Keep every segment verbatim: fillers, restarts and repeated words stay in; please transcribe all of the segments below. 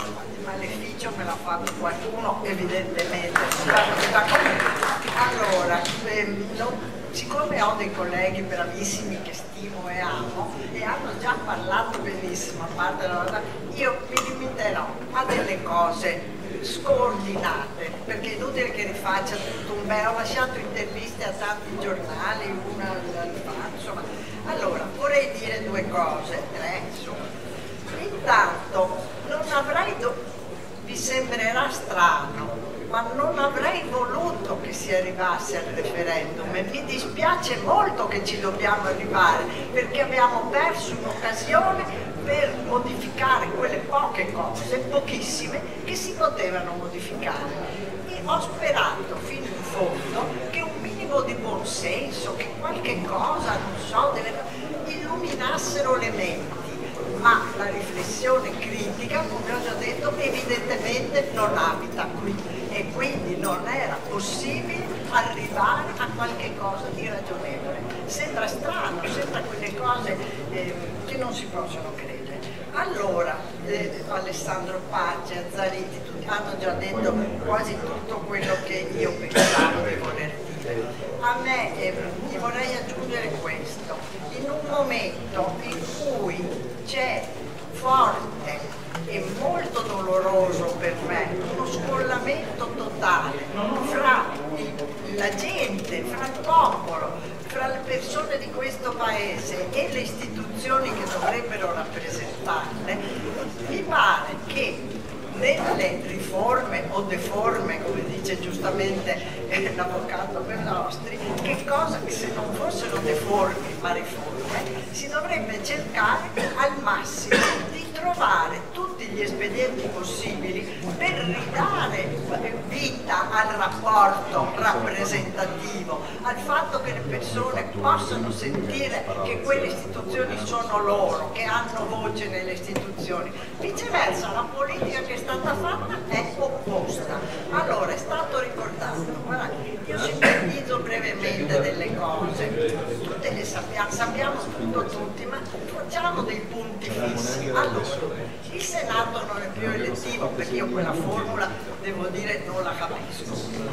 il maleficio me l'ha fatto qualcuno, evidentemente. Allora, ehm, non, siccome ho dei colleghi bravissimi che stimo e amo e hanno già parlato benissimo, a parte la cosa, io mi limiterò a delle cose scordinate, perché è inutile che rifaccia tutto un bel, ho lasciato interviste a tanti giornali, una al fa, insomma. Allora, vorrei dire due cose, tre insomma. Intanto, non avrei, vi sembrerà strano, ma non avrei voluto che si arrivasse al referendum e mi dispiace molto che ci dobbiamo arrivare, perché abbiamo perso un'occasione per modificare quelle poche cose, pochissime, che si potevano modificare. E ho sperato fino in fondo che un minimo di buonsenso, che qualche cosa, non so, delle, illuminassero le menti. Ma la riflessione critica, come ho già detto, evidentemente non abita qui e quindi non era possibile arrivare a qualche cosa di ragionevole. Sembra strano, sembra quelle cose eh, che non si possono credere. Allora, eh, Alessandro Pacci, Azzariti, tutti hanno già detto quasi tutto quello che io pensavo di voler dire. A me eh, mi vorrei aggiungere questo: in un momento in cui c'è forte e molto doloroso per me uno scollamento totale fra il, la gente, fra il popolo, fra le persone di questo paese e le istituzioni che dovrebbero rappresentarle, mi pare che nelle riforme o deforme, come dice giustamente eh, l'avvocato Bellostri, che cosa che se non fossero deformi ma riforme, si dovrebbe cercare al massimo di trovare tutti gli espedienti possibili per ridare vita al rapporto rappresentativo, al fatto che le persone possano sentire che quelle istituzioni sono loro, che hanno voce nelle istituzioni. Viceversa, la politica che è stata fatta è opposta. Allora, è stato ricordato, guarda, io sintetizzo brevemente delle cose, tutte le sappiamo, sappiamo tutto tutti, ma facciamo dei punti fissi. Allora, il Senato non è più elettivo, perché io quella formula, devo dire, non la capisco.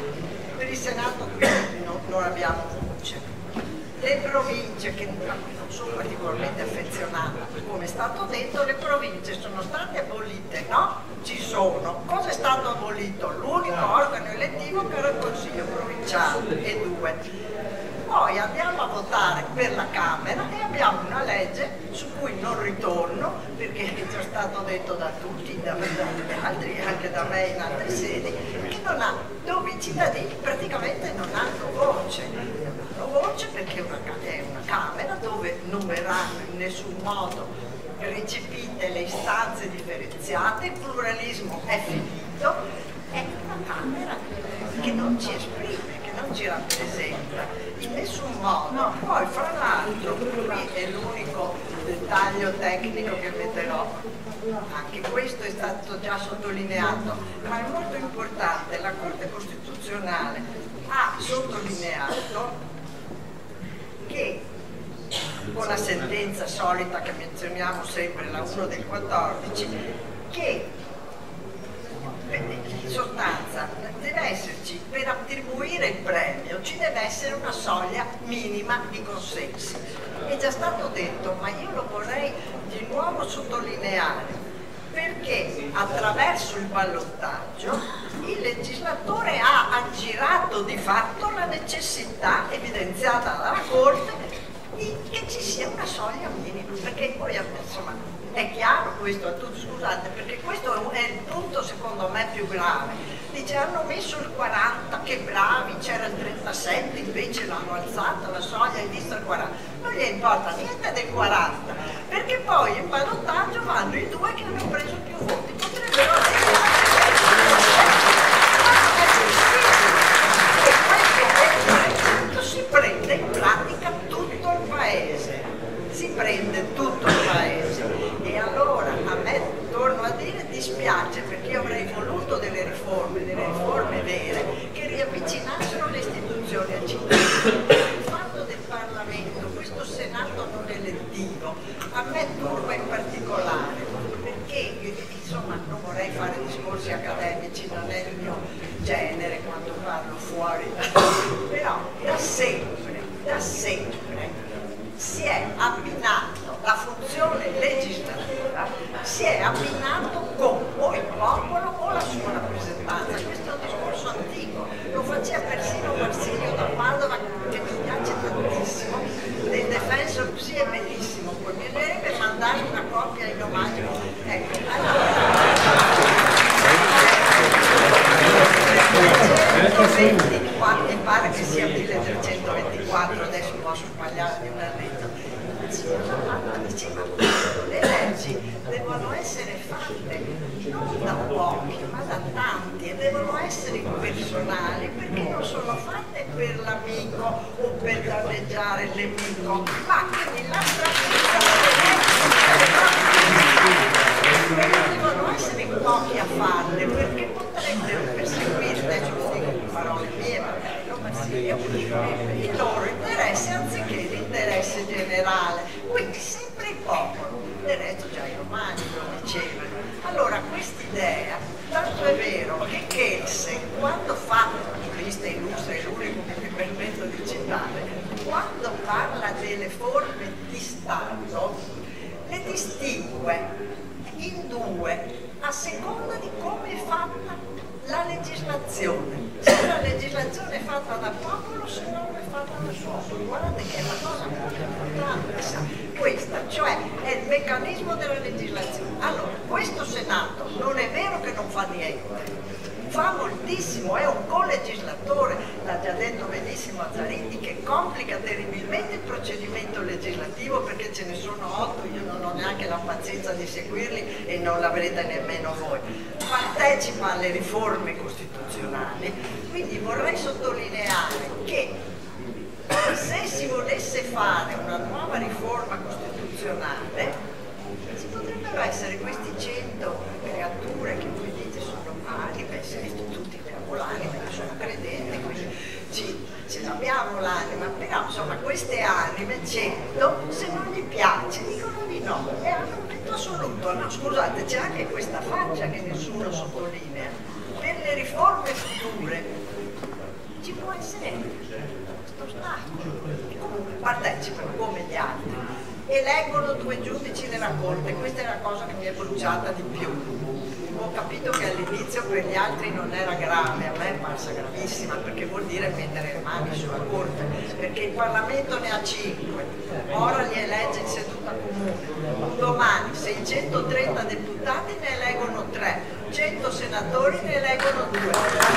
Per il Senato quindi non, non abbiamo voce. Le province, che a cui non sono particolarmente affezionata, come è stato detto, le province sono state abolite, no? Ci sono. Cosa è stato abolito? L'unico organo elettivo che era il Consiglio provinciale, e due. Poi andiamo a votare per la Camera e abbiamo una legge su cui non ritorno, perché è già stato detto da tutti, da, da altri, anche da me in altre sedi, che non ha, dove i cittadini praticamente non hanno voce. Non hanno voce perché è una, è una Camera dove non verranno in nessun modo recepite le istanze differenziate, il pluralismo è finito, è una Camera che non ci esprime, non ci rappresenta in nessun modo. Poi fra l'altro, qui è l'unico dettaglio tecnico che metterò, anche questo è stato già sottolineato, ma è molto importante, la Corte Costituzionale ha sottolineato che con la sentenza solita che menzioniamo sempre, la uno del quattordici, che in sostanza deve esserci, per attribuire il premio ci deve essere una soglia minima di consensi. È già stato detto, ma io lo vorrei di nuovo sottolineare, perché attraverso il ballottaggio il legislatore ha aggirato di fatto la necessità evidenziata dalla Corte di che ci sia una soglia minima, perché poi insomma è chiaro questo a tutti, scusate, perché questo è il punto secondo me più grave. Dice, hanno messo il quaranta, che bravi, c'era il trentasette, invece l'hanno alzata la soglia e visto il quaranta. Non gli importa niente del quaranta, perché poi in ballottaggio vanno i due che hanno preso più voti. Potrebbero e questo si prende in pratica tutto il paese, si prende tutto il paese. E allora a me, torno a dire, dispiace, perché io avrei voluto delle riforme, delle riforme vere, che riavvicinassero le istituzioni al cittadino. Il fatto del Parlamento, questo Senato non elettivo, a me turba in particolare, perché insomma non vorrei fare discorsi accademici non è il mio genere quando parlo fuori, però da sempre, da sempre si è abbinato la funzione legislativa, si è abbinato con o il popolo o la sua rappresentanza. Questo è un discorso antico, lo faceva persino Marsilio da Padova, che mi piace tantissimo, del Defensor, sì, è bellissimo, poi mi piacerebbe mandare una copia in omaggio. Ecco, allora, centoventiquattro, mi pare che sia milletrecentoventiquattro, adesso posso sbagliare di un annetto. Diceva, le leggi devono essere fatte non da pochi ma da tanti e devono essere impersonali, perché non sono fatte per l'amico o per danneggiare il nemico, ma quindi la tradizione devono essere in pochi a farle, perché potrebbero perseguire, adesso lo dico con parole mie, magari non Marsilio, il loro interesse anziché l'interesse generale, quindi sempre il popolo. Del resto già i romani lo dicevano. Allora quest'idea, tanto è vero che Kelsen, quando fa, giurista illustre, è l'unico che mi permetto di citare, quando parla delle forme di Stato, le distingue in due a seconda di come è fatta la legislazione. Se la legislazione è fatta dal popolo, se no è fatta da solo. Guardate che è una cosa molto importante, sa, questa, cioè è il meccanismo della legislazione. Allora, questo Senato non è vero che non fa niente, fa moltissimo, è un colegislatore, l'ha già detto benissimo Azzariti, che complica terribilmente il procedimento legislativo, perché ce ne sono otto, io non ho neanche la pazienza di seguirli e non l'avrete nemmeno voi. Partecipa alle riforme costituzionali, quindi vorrei sottolineare che se si volesse fare una nuova riforma costituzionale ci potrebbero essere questi cento creature che voi dite sono pari, beh siete tutti cavolani, perché sono credenti, quindi ci, ce l'abbiamo l'anima, però insomma queste anime cento, se non gli piace dicono di no e hanno un veto assoluto. No, scusate, c'è anche questa faccia che nessuno sottolinea. Per le riforme future ci può essere questo Stato e comunque partecipano come gli altri, eleggono due giudici della Corte. Questa è la cosa che mi è bruciata di più. Ho capito che all'inizio per gli altri non era grave, a me è parsa gravissima, perché vuol dire mettere le mani sulla Corte, perché il Parlamento ne ha cinque, ora li elegge in seduta comune, domani seicentotrenta deputati ne eleggono tre, cento senatori ne eleggono due.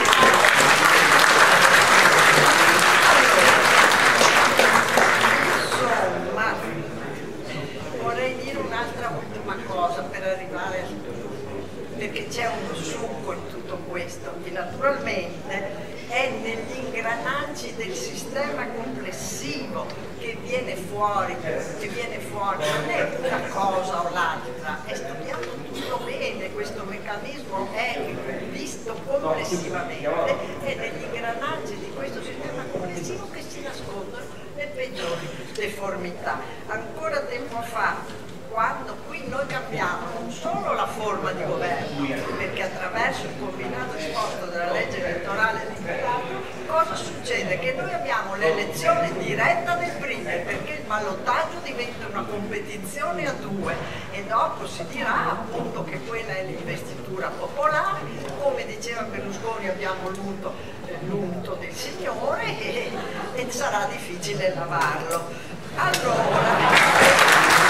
Insomma, vorrei dire un'altra ultima cosa per arrivare al perché c'è uno succo in tutto questo, che naturalmente è negli ingranaggi del sistema complessivo che viene fuori, che viene fuori, non è una cosa o l'altra, è studiato tutto bene, questo meccanismo è visto complessivamente, è negli ingranaggi di questo sistema complessivo che si nascondono le peggiori deformità. Ancora tempo fa, quando qui noi cambiamo non solo la forma di governo, perché attraverso il combinato disposto della legge elettorale liberato, cosa succede? Che noi abbiamo l'elezione diretta del premier, perché il ballottaggio diventa una competizione a due e dopo si dirà appunto che quella è l'investitura popolare, come diceva Berlusconi abbiamo l'unto, l'unto del Signore e, e sarà difficile lavarlo. Allora,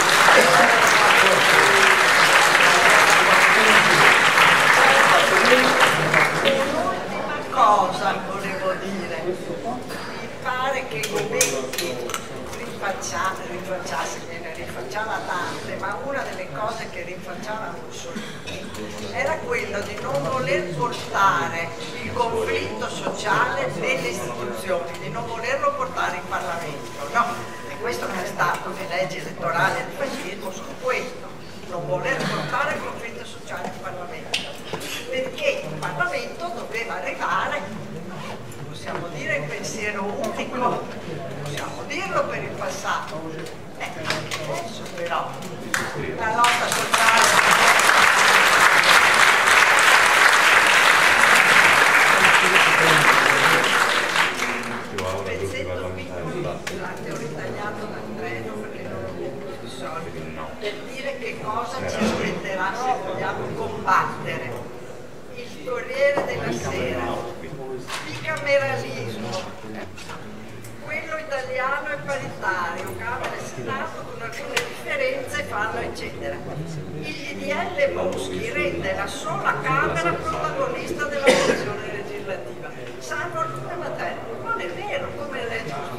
un'ultima cosa volevo dire, mi pare che Gobetti rinfacciasse, ne rinfacciava tante, ma una delle cose che rinfacciava Mussolini era quello di non voler portare il conflitto sociale nelle istituzioni, di non volerlo portare in Parlamento, no? Questo che è stato le leggi elettorali del fascismo sono questo, non voler portare il conflitto sociale in Parlamento, perché il Parlamento doveva arrivare, possiamo dire il pensiero unico, possiamo dirlo per il passato, eh, anche adesso però la lotta sociale sola Camera protagonista della funzione legislativa, salvo alcune materie. Non è vero, come ha detto